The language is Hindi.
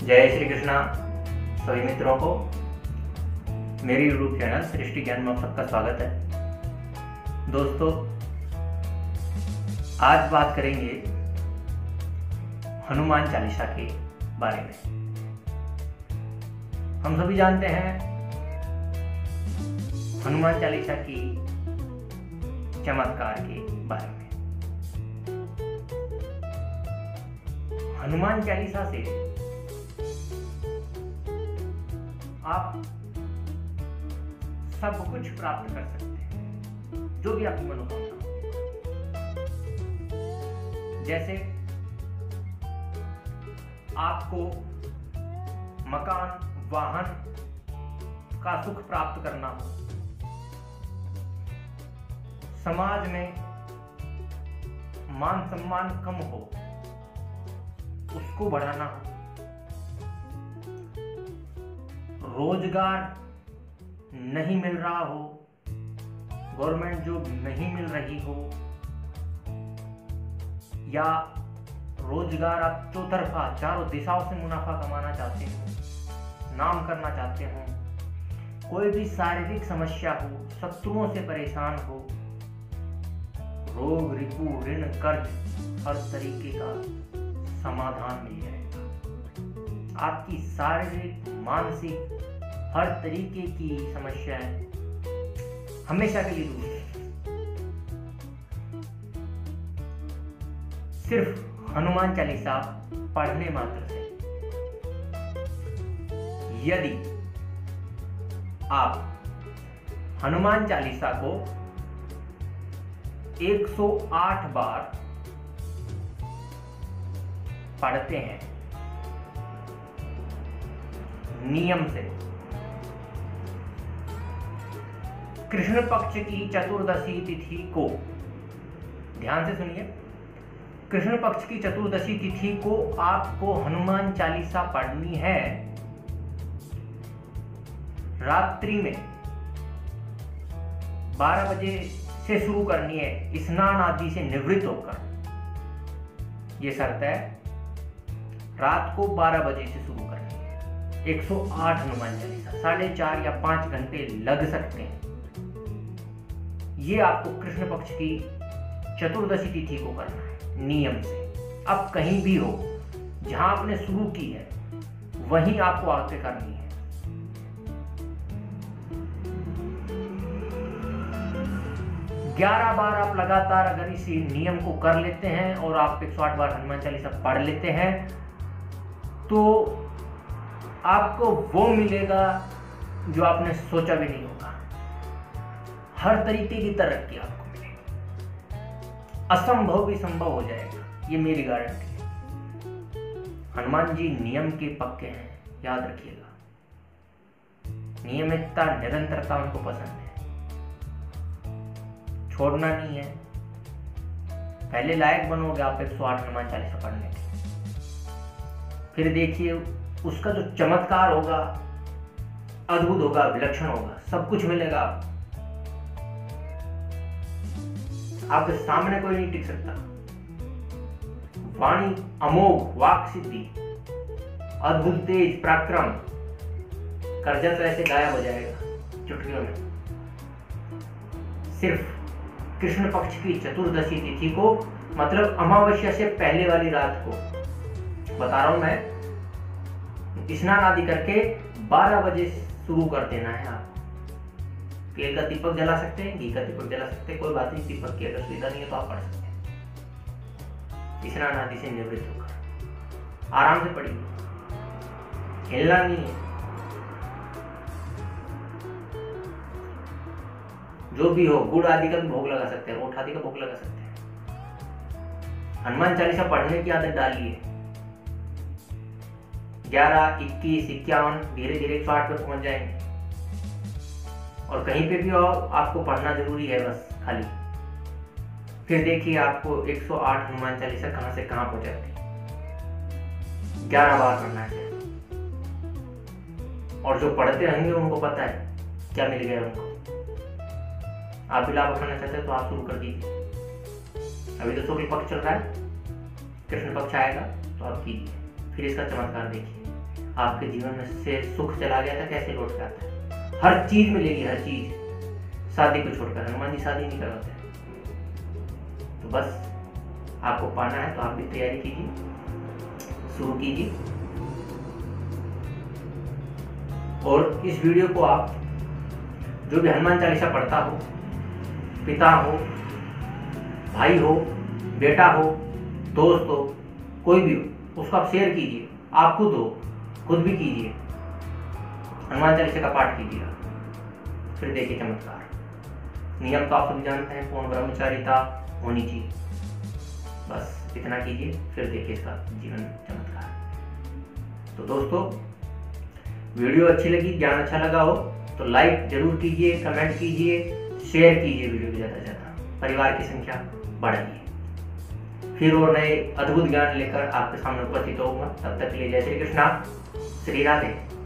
जय श्री कृष्णा सभी मित्रों को मेरी यूट्यूब चैनल सृष्टि ज्ञान में आप सबका स्वागत है। दोस्तों, आज बात करेंगे हनुमान चालीसा के बारे में। हम सभी जानते हैं हनुमान चालीसा की चमत्कार के बारे में। हनुमान चालीसा से आप सब कुछ प्राप्त कर सकते हैं, जो भी आपकी मनोकामना हो। जैसे आपको मकान, वाहन का सुख प्राप्त करना हो, समाज में मान सम्मान कम हो, उसको बढ़ाना हो, रोजगार नहीं मिल रहा हो, गवर्नमेंट जॉब नहीं मिल रही हो, या रोजगार आप चौतरफा चारों दिशाओं से मुनाफा कमाना चाहते हो, नाम करना चाहते हो, कोई भी शारीरिक समस्या हो, शत्रुओं से परेशान हो, रोग, रिपु, ऋण, कर्ज, हर तरीके का समाधान मिल जाएगा। आपकी शारीरिक, मानसिक, हर तरीके की समस्याएं हमेशा के लिए दूर है। सिर्फ हनुमान चालीसा पढ़ने मात्र से। यदि आप हनुमान चालीसा को 108 बार पढ़ते हैं नियम से, कृष्ण पक्ष की चतुर्दशी तिथि को, ध्यान से सुनिए, कृष्ण पक्ष की चतुर्दशी तिथि को आपको हनुमान चालीसा पढ़नी है। रात्रि में 12 बजे से शुरू करनी है, स्नान आदि से निवृत्त होकर। यह शर्त है, रात को 12 बजे से शुरू करनी है। 108 हनुमान चालीसा 4.5 या 5 घंटे लग सकते हैं। ये आपको कृष्ण पक्ष की चतुर्दशी तिथि को करना है नियम से। अब कहीं भी हो, जहां आपने शुरू की है वहीं आपको आगे करनी है। ग्यारह बार आप लगातार अगर इस नियम को कर लेते हैं और आप 108 बार हनुमान चालीसा पढ़ लेते हैं, तो आपको वो मिलेगा जो आपने सोचा भी नहीं होगा। हर तरीके की तरक्की आपको मिलेगी, असंभव भी संभव हो जाएगा, ये मेरी गारंटी है। हनुमान जी नियम के पक्के हैं, याद रखिएगा। नियमितता, निरंतरता उनको पसंद है, छोड़ना नहीं है। पहले लायक बनोगे आप 108 हनुमान चालीसा पढ़ने के, फिर देखिए उसका जो चमत्कार होगा, अद्भुत होगा, विलक्षण होगा, सब कुछ मिलेगा आपको। आपके सामने कोई नहीं टिक सकता। वाणी अमोघ, वाक सिद्धि, अद्भुत तेज पराक्रम, कर्जा तो ऐसे गायब हो जाएगा चुटकियों में। सिर्फ कृष्ण पक्ष की चतुर्दशी तिथि को, मतलब अमावस्या से पहले वाली रात को बता रहा हूं मैं, स्नान आदि करके 12 बजे शुरू कर देना है। आप तेल का दीपक जला सकते हैं, घी का दीपक जला सकते हैं, कोई बात नहीं। दीपक की अगर सुविधा नहीं है तो आप पढ़ सकते हैं। स्नान आदि से निवृत्त होकर आराम से पढ़िए, हिलना नहीं है। जो भी हो, गुड़ आदि का भी भोग लगा सकते हैं, रोट आदि का भोग लगा सकते हैं। हनुमान चालीसा पढ़ने की आदत डालिए। 11, 21, 51, धीरे धीरे 108 पे पहुंच जाएंगे। और कहीं पे भी हो, आपको पढ़ना जरूरी है बस खाली। फिर देखिए आपको 108 हनुमान चालीसा कहां से कहां पहुंचाती है। 11 बार पढ़ना है, और जो पढ़ते रहेंगे उनको पता है क्या मिल गया उनको। आप भी लाभ उठाना चाहते हैं तो आप शुरू कर दीजिए। अभी तो शुक्ल पक्ष चल रहा है, कृष्ण पक्ष आएगा तो आप कीजिए, फिर इसका चमत्कार देखिए। आपके जीवन में से सुख चला गया था कैसे लौट के आता है। हर चीज मिलेगी, हर चीज। शादी को छोड़कर हनुमान जी शादी नहीं करवाते। तो बस आपको पाना है तो आप भी तैयारी कीजिए, शुरू कीजिए। और इस वीडियो को आप जो भी हनुमान चालीसा पढ़ता हो, पिता हो, भाई हो, बेटा हो, दोस्त हो, कोई भी हो, उसको आप शेयर कीजिए। आप खुद हो, खुद भी कीजिए, हनुमान चालीसा का पाठ कीजिए, फिर देखिए चमत्कार। नियम तो आप सभी जानते हैं, पूर्ण ब्रह्मचारिता होनी चाहिए। बस इतना कीजिए, फिर देखिए इसका जीवन चमत्कार। तो दोस्तों, वीडियो अच्छी लगी, ज्ञान अच्छा लगा हो तो लाइक जरूर कीजिए, कमेंट कीजिए, शेयर कीजिए वीडियो को ज़्यादा से ज़्यादा। परिवार की संख्या बढ़ाइए। फिर और नए अद्भुत ज्ञान लेकर आपके सामने उपस्थित होऊंगा। तब तक के लिए जय श्री कृष्णा, श्री राधे।